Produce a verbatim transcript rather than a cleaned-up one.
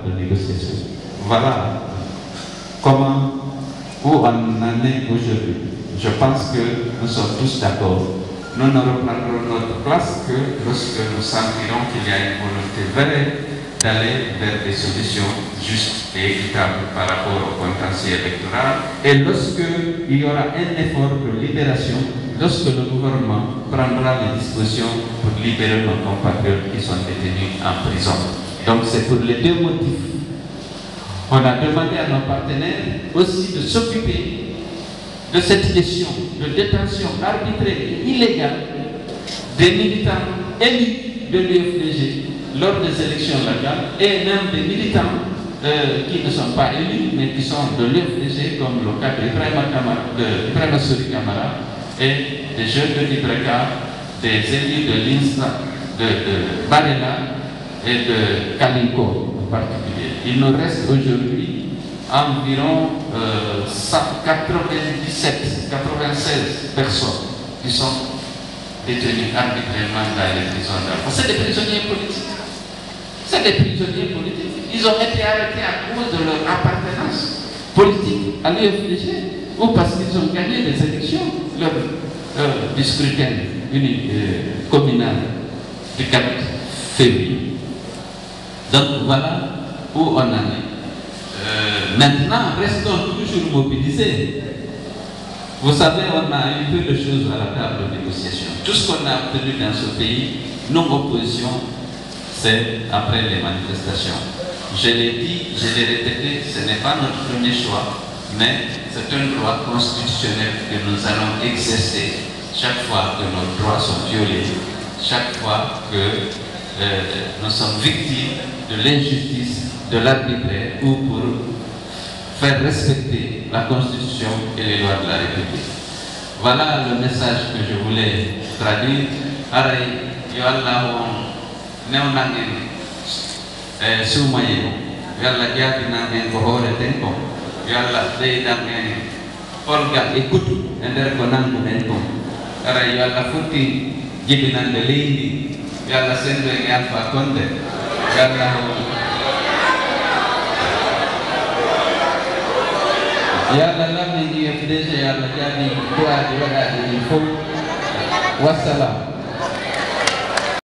de négociation. Voilà comment, où on en est aujourd'hui. Je pense que nous sommes tous d'accord. Nous ne reprendrons notre place que lorsque nous sentirons qu'il y a une volonté vraie d'aller vers des solutions justes et équitables par rapport au contentieux électoral, et lorsque il y aura un effort de libération, lorsque le gouvernement prendra les dispositions pour libérer nos compatriotes qui sont détenus en prison. Donc c'est pour les deux motifs. On a demandé à nos partenaires aussi de s'occuper de cette question de détention arbitraire et illégale des militants élus de l'U F D G lors des élections locales et même des militants euh, qui ne sont pas élus mais qui sont de l'U F D G, comme le cas de Ibrahima Sory Camara et des jeunes de l'Ibreka, des élus de l'INSA, de, de Barela et de Kalinko en particulier. Il nous reste aujourd'hui environ euh, quatre-vingt-dix-sept, quatre-vingt-seize personnes qui sont détenues arbitrairement dans les prisons d'Alpha. C'est des prisonniers politiques. C'est des prisonniers politiques. Ils ont été arrêtés à cause de leur appartenance politique à l'U F D G ou parce qu'ils ont gagné les élections lors euh, du scrutin unique euh, communal du quatre février. Donc voilà où on en est. Euh, maintenant, restons toujours mobilisés. Vous savez, on a eu peu de choses à la table de négociation. Tout ce qu'on a obtenu dans ce pays, non opposition, c'est après les manifestations. Je l'ai dit, je l'ai répété, ce n'est pas notre premier choix, mais c'est un droit constitutionnel que nous allons exercer chaque fois que nos droits sont violés, chaque fois que euh, nous sommes victimes de l'injustice, de l'arbitraire, ou pour faire respecter la Constitution et les lois de la République. Voilà le message que je voulais traduire. Aray, yo Allah on neonangen sumayo, yo Allah jabi nangen ko hore tenko, yo Allah dey nangen olga ekutu ender ko nangu nenko. Aray yo Allah futti jibinande leydi, yo Allah sendo e Alpha Condé, yo Allah Yalla lamni U F D G Yalla jadi doa di waɗaɗi ɗin fof. Wassalam.